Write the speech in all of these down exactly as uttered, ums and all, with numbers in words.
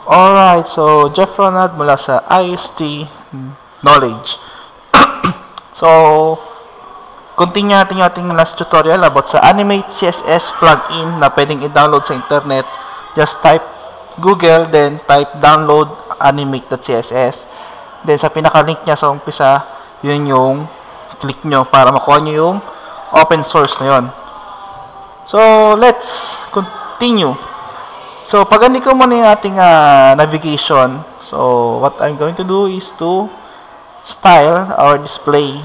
Alright, so Jeff Ronald mula sa I S T Knowledge. So, continue natin yung ating last tutorial about sa Animate C S S plugin na pwedeng i-download sa internet. Just type Google, then type download animate.css. Then sa pinaka-link niya sa umpisa, yun yung click nyo para makuha nyo yung open source na yun. So, let's continue. So, pagandi ko muna yung ating uh, navigation. So, what I'm going to do is to style our display.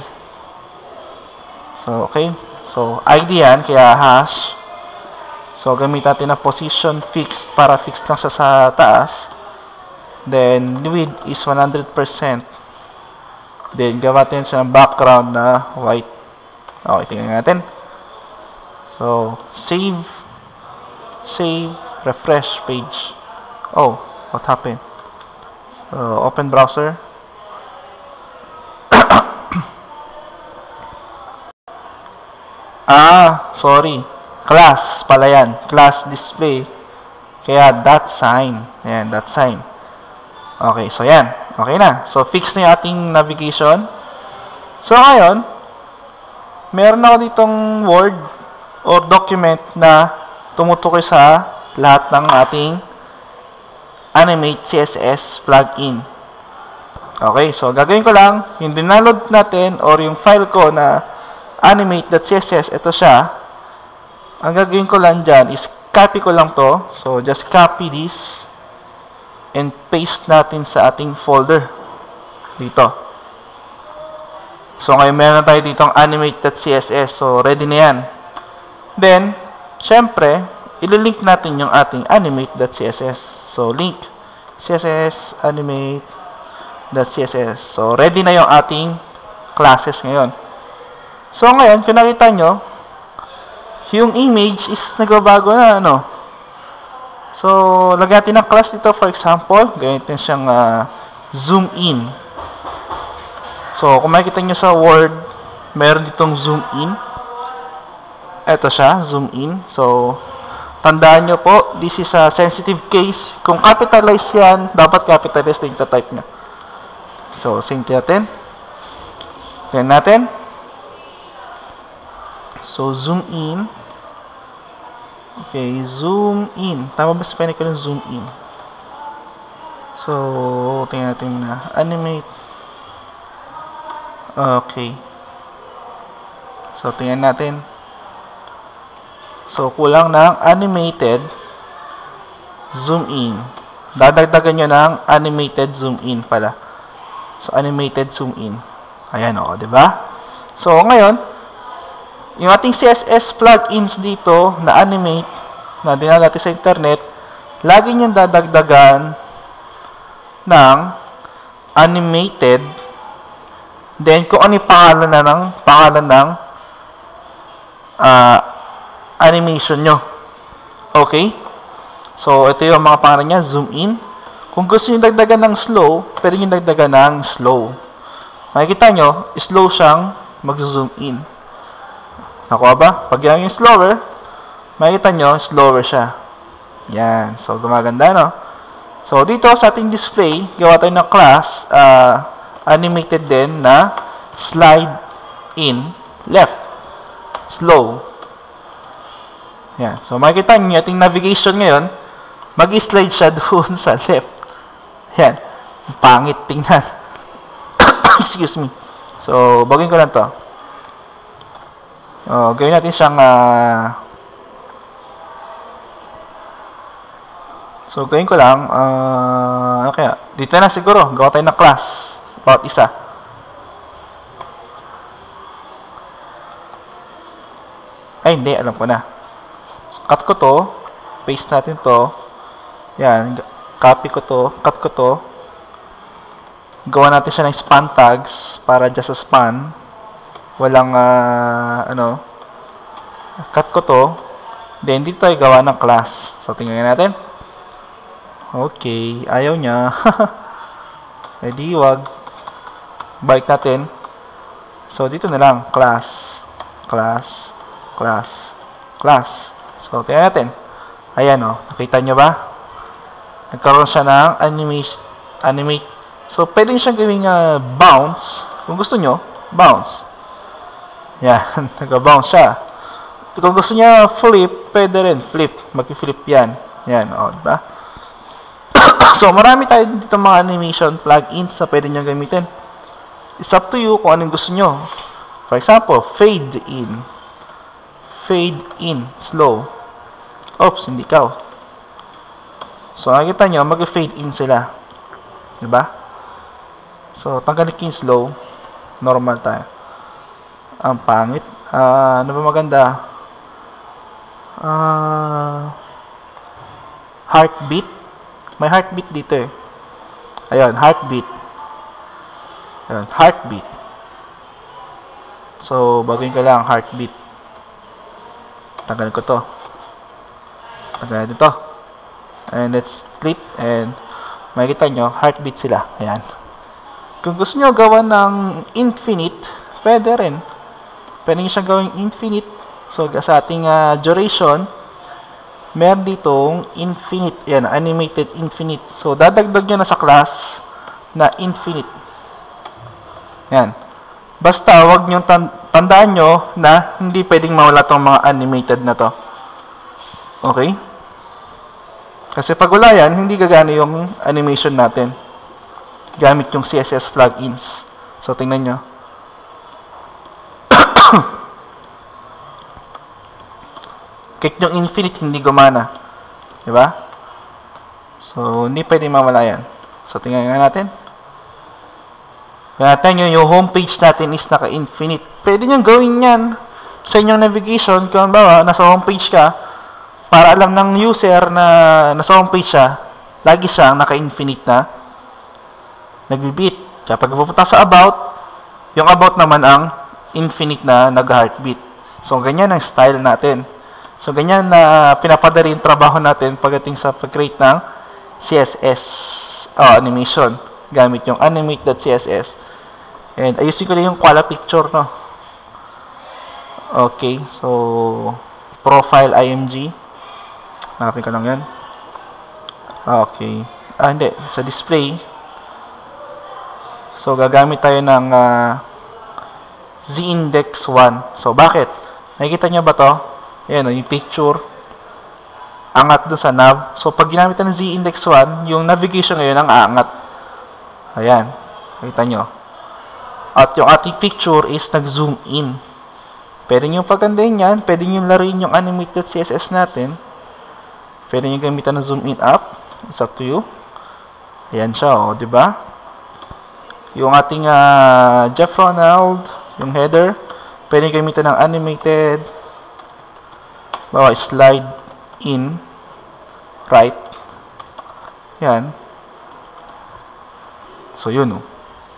So, okay. So, I D yan, kaya hash. So, gamit natin na position fixed para fixed lang siya sa taas. Then, width is one hundred percent. Then, gawa natin siya ng background na white. Okay, tingnan natin. So, save. Save. Refresh page. Oh, what happened? So, open browser. Ah, sorry. Class pala yan. Class display. Kaya dot sign. Ayan, dot sign. Okay, so yan. Okay na. So, fix na yung ating navigation. So, ngayon, meron ako ditong Word or document na tumutukoy sa lahat ng ating Animate C S S plugin. Okay, so gagawin ko lang, yung download natin or yung file ko na animate.css, ito siya. Ang gagawin ko lang dyan is copy ko lang to. So, just copy this and paste natin sa ating folder. Dito. So, ngayon meron tayo ditong animate.css. So, ready na yan. Then, syempre, ililink natin yung ating animate.css. So, link css animate.css. So, ready na yung ating classes ngayon. So, ngayon, kung nakita nyo, yung image is nagbabago na, ano. So, lagyan natin ng class dito, for example. Gawin natin siyang uh, zoom in. So, kung makikita nyo sa Word, meron ditong zoom in. Ito siya, zoom in. So, tandaan nyo po, this is a sensitive case. Kung capitalize yan, dapat capitalize din yung type nyo. So, same natin. Yan natin. So, zoom in. Okay, zoom in. Tama ba sa pinag ko ng zoom in? So, tingnan natin na. Animate. Okay. So, tingnan natin. So, kulang ng animated zoom in. Dadagdagan nyo ng animated zoom in pala. So, animated zoom in. Ayan o, diba? So, ngayon, yung ating C S S plugins dito na animate, na dinala natin sa internet, lagi nyo dadagdagan ng animated. Then, kung ano yung pangalan na ng, pangalan ng uh, animation nyo. Okay? So, ito yung mga pangalan niya. Zoom in. Kung gusto nyo dagdagan ng slow, pwede nyo dagdagan ng slow. Makikita nyo, slow siyang mag-zoom in. Nakuha ba? Pag yan yung slower, makikita nyo, slower siya. Yan. So, gumaganda, no? So, dito sa ating display, gawa tayo ng class, uh, animated din na slide in left. Slow. Yan. So, makikita nyo, ating navigation ngayon, mag-slide siya doon sa left. Yan. Pangit tingnan. Excuse me. So, bagay ko lang to. Oh, gawin natin siyang uh, so, gawin ko lang uh, ano kaya? Dito na siguro. Gawa tayo ng class. About isa. Ay, hindi. Alam ko na. So, cut ko to. Paste natin to. Yan. Copy ko to. Cut ko to. Gawa natin siya ng span tags para just sa span. Walang, uh, ano, cut ko to. Then, dito tayo gawa ng class. So, tingnan natin. Okay. Ayaw niya. Ready, wag. Balik natin. So, dito na lang. Class. Class. Class. Class. So, tingnan natin. Ayan, oh. Nakita nyo ba? Nagkaroon siya ng animate, animate. So, pwede siyang gawing uh, bounce. Kung gusto nyo, bounce. Yan, nag-bounce siya. Kung gusto niya flip, pwede rin, flip. Mag-flip yan. Yan, o, diba? So, marami tayo dito mga animation plugins na pwede nyo gamitin. It's up to you kung anong gusto nyo. For example, fade in. Fade in, slow. Oops, hindi ikaw. So, nakikita nyo, mag-fade in sila. Diba? So, tanggalin yung slow. Normal tayo. Ang pangit. Uh, ano ba maganda? Uh, heartbeat. May heartbeat dito eh. Ayun, heartbeat. Ayun, heartbeat. So, baguhin ko lang heartbeat. Tanggalin ko to. Tanggalin ito. And let's click and makikita nyo, heartbeat sila. Ayan. Kung gusto nyo gawa ng infinite, pwede rin. Pwede nyo siyang gawing infinite. So, sa ating uh, duration, meron ditong infinite. Yan, animated infinite. So, dadagdag nyo na sa class na infinite. Yan. Basta, wag nyo tandaan nyo na hindi pwedeng mawala tong mga animated na to. Okay? Kasi pag wala yan, hindi gagana yung animation natin. Gamit yung C S S plugins. So, tingnan nyo. Kahit yung infinite, hindi gumana. Diba? So, hindi pwede mawala yan. So, tingnan nga natin. Kaya natin yung, yung homepage natin is naka-infinite. Pwede nyo gawin yan sa inyong navigation. Kung ba, nasa homepage ka, para alam ng user na nasa homepage siya, lagi siyang naka-infinite na nagbibit. Kaya pag pupunta sa about, yung about naman ang infinite na nag-heartbeat. So, ganyan ang style natin. So, ganyan na pinapadali yung trabaho natin pagdating sa pag-create ng C S S oh, animation. Gamit yung animate.css. And ayusin ko lang yung koala picture, no? Okay. So, profile I M G. Nakapin ko lang yan. Okay. Ah, hindi. Sa display. So, gagamit tayo ng uh, Z-index one. So, bakit? Nakikita nyo ba to? Ayan, yung picture. Angat doon sa nav. So, pag ginamit ng Z-index one, yung navigation ngayon ang aangat. Ayan. Nakita nyo. At yung ating picture is nag-zoom in. Pwede nyo pagandahin yan. Pwede nyo laruin yung animate.css natin. Pwede nyo gamitan ng zoom in up. It's up to you. Ayan siya, o. Oh, diba? Yung ating uh, Jeff Ronald, yung header, pwede nyo gamitan ng animated. Bawa, slide in. Right. Yan. So, yun, o. Oh.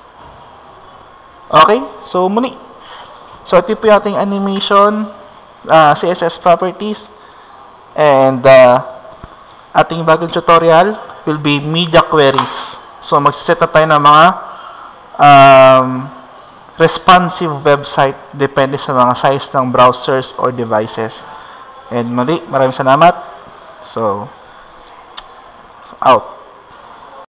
Okay, so muli. So, ito po yung ating animation, uh, C S S properties. And, uh, ating bagong tutorial will be media queries. So, magsiset na tayo ng mga um, responsive website depende sa mga size ng browsers or devices. And muli, maraming salamat. So, out.